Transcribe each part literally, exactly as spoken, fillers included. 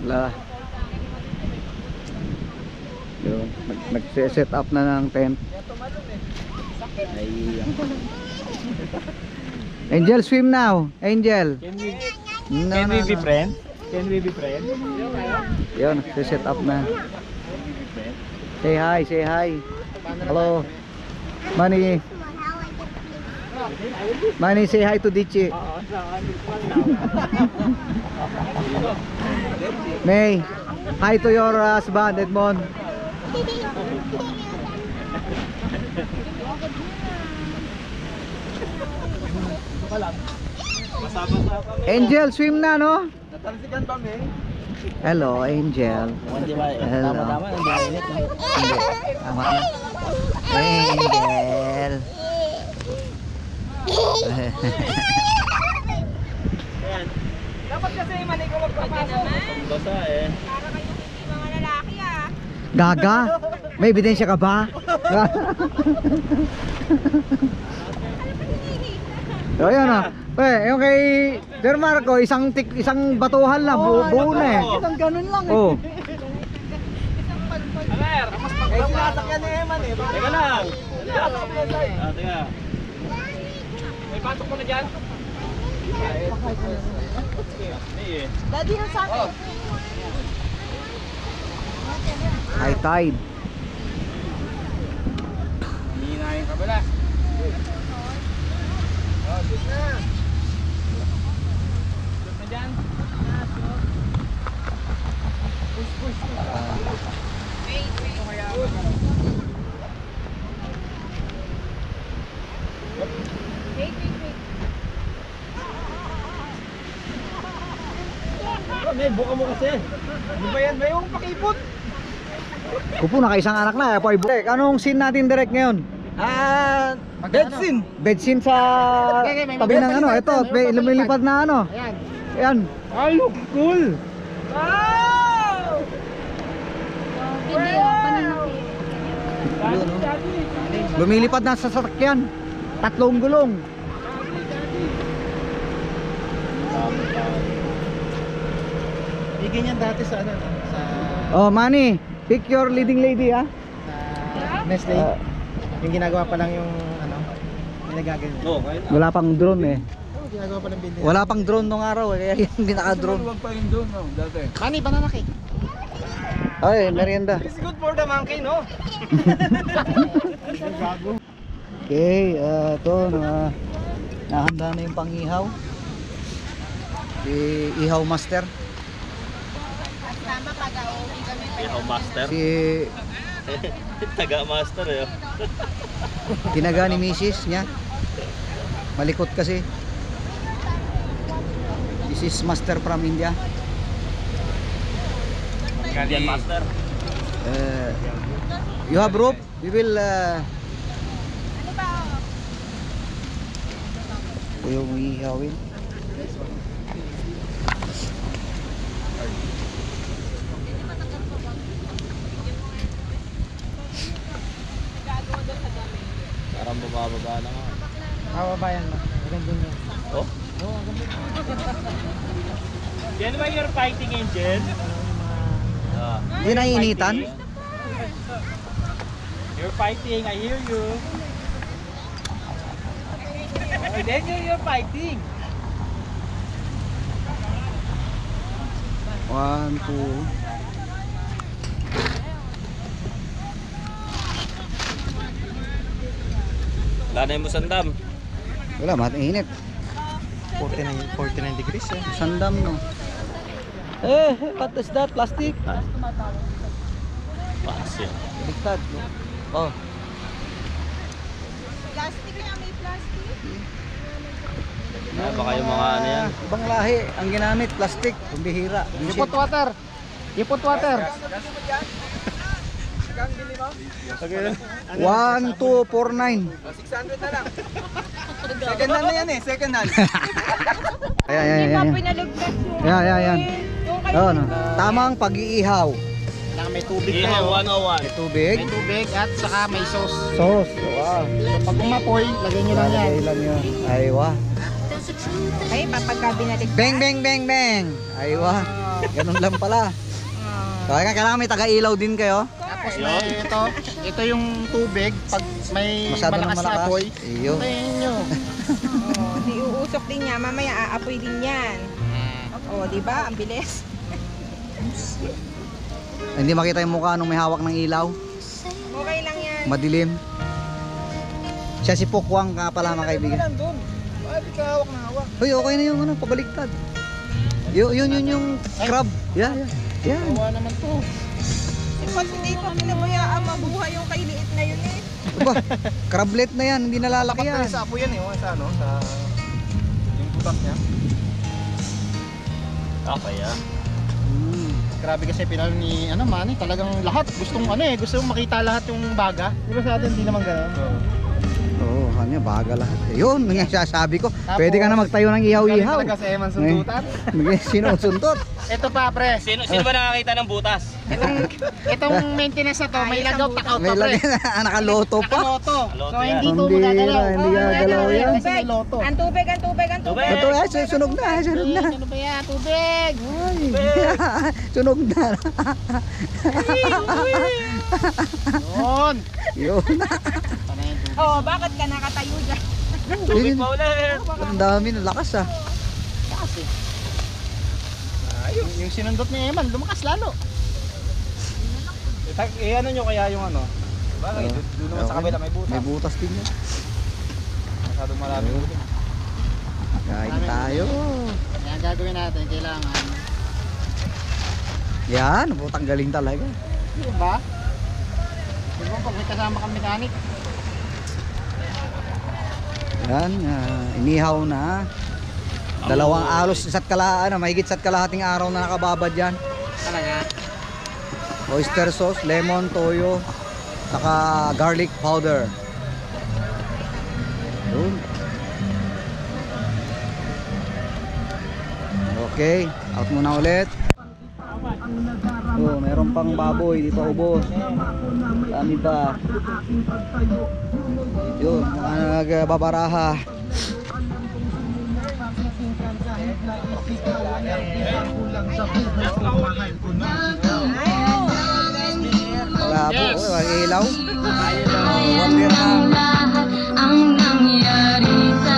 La. Yung nag-set up na ng tent. Ay. Angel, swim now. Angel. Can we, No, can no, we be no. friends? Can we be friends? Yun, nag-set up na. Say hi, say hi. Hello. Manny. Manny, say hi to Dichi. May, hi to your husband, Edmond. Angel, swim na, no? Natalsikan ba, May? Hello, Angel. Hello. Tama-tama, hindi mainit. Hindi. Tama na. Angel. Ayan. Dapat kasi manay ko magpapasok. Basa eh. Para kayong hindi mga lalaki ah. Gaga? May ebidensya ka ba? So ayan o. Eh, yung kay Sir Marco, isang tik, isang batuhan lang, bu buo na eh. Isang ganun lang eh. Oh. Amer! Eh, sinasakyan ni Eman eh. Teka lang. Ah, teka. May pasok mo na dyan? Hindi eh. Daddy yung sa akin. High tide. Hindi na yung kabila. Oh, shoot na. Shoot na dyan. Push, push. Wait, wait. Wait, wait, wait. May buka mo kasi. Di ba yan? May yung pakipot. Kupo, nakaisang anak na. Apo, direct. Anong scene natin direct ngayon? Ah, bed scene. Bed scene sa tabi ng ano. Ito, may lumilipad na ano. Ayan. Ayan. Ay, look cool. Wow! Video, pananaki. Lumilipad na sa sasakyan. Tatlong gulong. Hindi ganyan dati sa ano, sa Oh, Manny, pick your leading lady, ha? sa Nestle. Ah, Yung ginagawa pa lang yung ano, yung nagaganyan. No, wala pang drone eh. oh, ginagawa pa lang building. Wala pang drone nung araw eh, kaya hindi naka-drone. Huwag pa yung drone, no, dati. Mani, banana cake. Ay, merienda. It's good for the monkey, no? Okay, uh, ito na nahanda na yung pang-ihaw. Si Ihaw Master. Tama pag uwi kami pa. Ihaw master. Si Taga master eh. tinaga ni Missus niya. Malikot kasi. This is Master from India. Indian master. Uh, you have rope? We will uh, Ano ba? ito yung ihawin. Parang bababa na nga. Kawabayan mo. Maganda yan. Oh? Oo, ang ganda. Yan ba your fighting engine? Ah. Hindi naiinitan? You're fighting, I hear you. Oh, then you're, you're fighting. One, two. Wala na yung musandam. Wala, mainit. forty-nine, forty-nine degrees eh. Sandam, no? Eh, what is that? Plastic? Pass yun. Bigtad. Oh. Plastic na, may plastic. Ah, baka yung mga ano yan. Ibang lahi ang ginamit, plastic, kumbihira. You put water. You put water. one, two, four, nine. six hundred na lang. Second hand na yan eh, second hand. Ayan, ayan, Hindi ayan. ba ayan. pinalugtas yung Ayan, ayan, ayan. yung kayo. Oh, no. Tamang pag-iihaw. Kailangan may tubig Ihaw tayo. one oh one. May tubig. May tubig at saka may sauce. Sauce. Wow. Pag umapoy, lagay nyo lang yan. Lalagay lang yun. Aywa. Ay, papagka binalik. Bang, bang, bang, bang. Aywa. Ganun lang pala. Kaya kailangan may taga-ilaw din kayo. Tapos may ito, ito yung tubig pag may Masyado nang malakas na malakas. apoy. Iyo. Tayin nyo. Oh, di uusok din niya. Mamaya aapoy din yan. Oh, di ba? Ang bilis. Hindi makita yung mukha nung may hawak ng ilaw. Okay lang yan. Madilim. Siya si Pokwang ka pala mga kaibigan. Nandun. Bakit ka hawak na hawak? Hoy, okay na yung ano, pabaliktad. Yun, yun, yun yung crab. Yeah, yeah. Yeah. Kawa naman to. Si Pats, hindi pa pinabayaan mabuhay yung kay liit na yun eh. Aba, crablet na yan, hindi nalalaki Dapat yan. na sa apoy yan eh. oh, Sa ano, sa yung butas niya. Okay ah. Hmm. Grabe kasi pinalo ni ano Manny, talagang lahat gustong ano eh, gusto makita lahat yung baga. Di ba sa atin hindi naman ganoon? Oo, kanya baga lahat. Yun, yung sasabi ko. Tapos, Pwede ka na magtayo ng ihaw-ihaw. Talaga sa Eman sundutan. May sinusuntot. Ito pa pre, Sino, sino ba nakakita ng butas? itong itong maintenance na to, may Ayos ang lagaw butas. takaw May to pre. lagay na nakaloto pa. Nakaloto. Loto So yan. hindi to Hindi magagalaw. na, hindi Oo, gagalaw magagalaw yan. Kasi may loto. Ang tubig, ang tubig, ang tubig. Ito eh, sunog na, sunog na. Ano ba yan? Tubig! Ay, sunog na. Yun! Yun. Panay yung tubig. Oh, bakit ka nakatayo dyan? Tubig pa ulit. Ang dami ng lakas ah. Kasi. Ayos. Yung sinundot ni Eman, lumakas lalo. Eh, ano nyo kaya yung ano? Bakit? Oo. Doon naman sa kabila may butas. May butas din yan. Masyadong marami. Kain tayo. Kaya ang gagawin natin, kailangan. Yan, putang galing talaga. Di ba? Di ba pag may kasama kang mekanik? Yan, ah, inihaw na. Dalawang alos isa't kala, ano, mahigit isa't kalahating araw na nakababad yan. Talaga? Oyster sauce, lemon, toyo, saka garlic powder. Yun. Okay, out muna ulit. Oh, meron pang baboy, di pa ubos. Dami pa. Yun, mga nagbabaraha. Labo, oh, ang ilaw. One dirham. Ang nangyari sa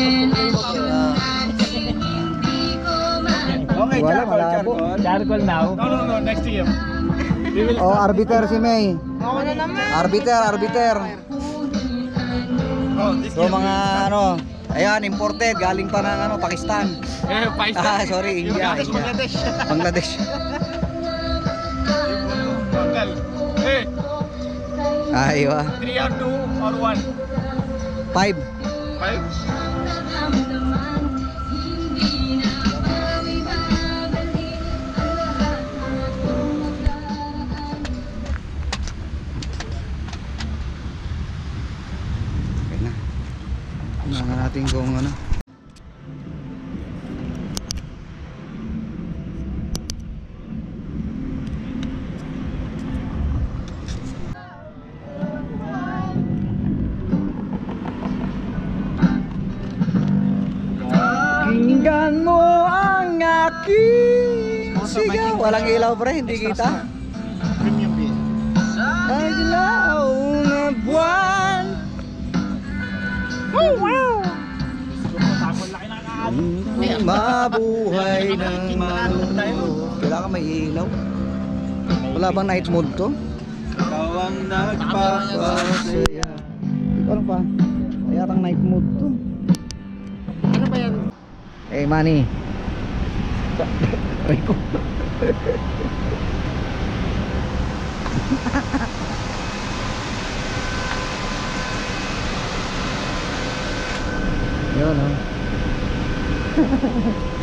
Okay, Wala, charcoal, malabo. charcoal. Charcoal now? No, no, no, next to you. We will Oh, arbiter si May. Ako na naman. Arbiter, arbiter. Oh, this So mga ano, ayan, imported, galing pa ng ano, Pakistan. Eh, Pakistan. Ah, sorry, India. Bangladesh, India. Bangladesh. Bangladesh. Uncle. Hey, Aywa. three or two or one? Five. Five? Okay na. Tingnan natin kung ano. Pakinggan mo ang aking sigaw. Walang ilaw pre, hindi kita. Premium beer. Ang ilaw na buwan. Oh, wow! Mabuhay ng manuno. Kailangan may ilaw. Wala bang night mode to? Ikaw ang nagpapasaya. Ano pa? Kayatang night mode to. Ano ba yan? Eh, Manny. Aray ko. Yun, oh.